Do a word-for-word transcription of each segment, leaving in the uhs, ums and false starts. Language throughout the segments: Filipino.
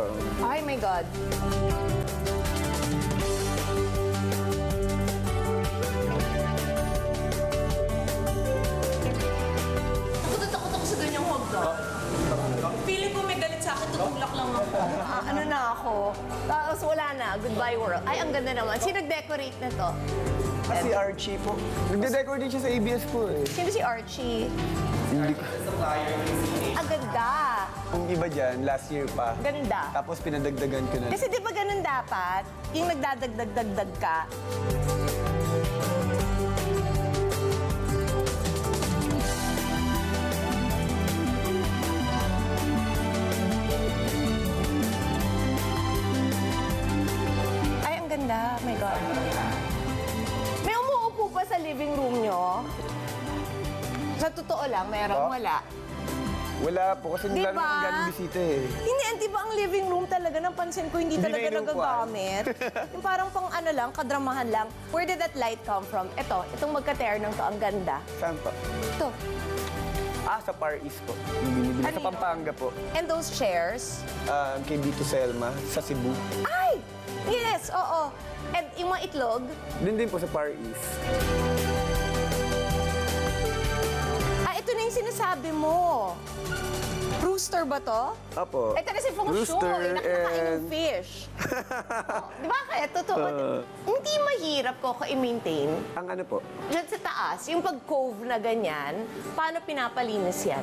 Ay, my God. Takot na takot ako sa ganyang hagdan. Feeling ko may galit sa akin, tutulak lang ako. Ah, ano na ako? Tapos wala na. Goodbye world. Ay, ang ganda naman. Sino nag-decorate na to? Ah, si Archie po. Nagde-decorate din siya sa A B S po eh. Sino si Archie? Hindi ko. Ang ganda. Yung iba dyan, last year pa. Ganda. Tapos pinadagdagan ko na. Kasi di ba ganun dapat? Yung nagdadagdag-dagdag ka. Ay, ang ganda. My God. May umuupo pa sa living room nyo? Sa totoo lang, meron, Oh. wala. Wala po, kasi Di lalo ba? akong galing bisita eh. Hindi, di ba ang living room talaga, napansin ko, hindi Hindi talaga na inuupuan. nagagamit. Yung parang pang ano lang, kadramahan lang. Where did that light come from? Ito, itong magka-tear ng to, ang ganda. Saan po? Ito. Ah, sa Far East po. Yung binibili. Ano Sa yun? Pampanga po. And those chairs? Ah, kay Dito Selma, sa Cebu. Ay! Yes, oo. And yung mga itlog? Din din po sa Far East. Ah, ito na yung sinasabi mo. Rooster ba to? Apo. Ito na si Feng Shui, Rooster nakakain ng and- fish. Oh, di ba kaya totoo? Uh. Hindi mahirap ko i-maintain. Ang ano po? Diyan sa taas, yung pag-cove na ganyan, paano pinapalinis yan?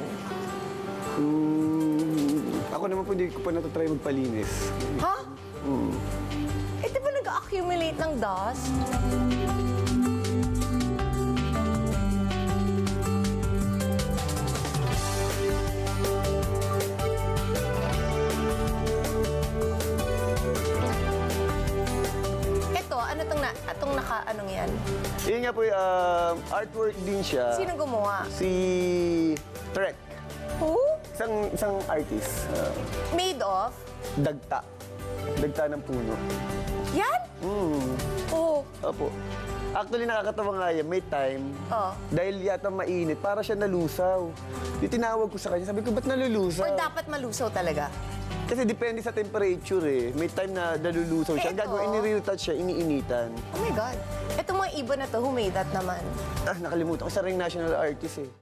Mm, ako naman po, hindi ko pa natatry magpalinis. Ha? Mm. Eh, di ba nag-accumulate ng dust? Ito, ano tong, na, atong naka, anong yan? Yun nga po, um, artwork din siya. Sino gumawa? Si Trek. Who? Isang, isang artist. Uh, Made of? dagta. Dagta ng puno. Yan? Mm. Oo. Opo. Actually, nakakatawa nga yan. May time, Oh. dahil yata mainit, para siya nalusaw. Di tinawag ko sa kanya, sabi ko, ba't nalulusaw? Or dapat malusaw talaga? Kasi depende sa temperature eh. May time na nalulusaw siya. Ang Eto. gagawin, ini-retouch siya, iniinitan. Oh my God. Itong mga ibon na to, who made that naman? Ah, nakalimutan ko. Isa ring national artist eh.